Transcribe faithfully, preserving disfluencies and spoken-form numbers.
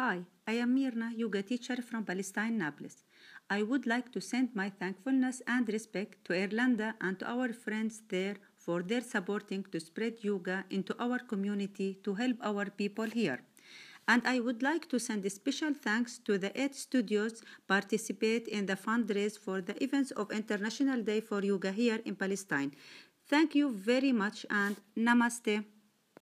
Hi, I am Mirna, yoga teacher from Palestine, Nablus. I would like to send my thankfulness and respect to Irlanda and to our friends there for their supporting to spread yoga into our community to help our people here. And I would like to send a special thanks to the eight studios participate in the fundraise for the events of International Day for Yoga here in Palestine. Thank you very much and Namaste.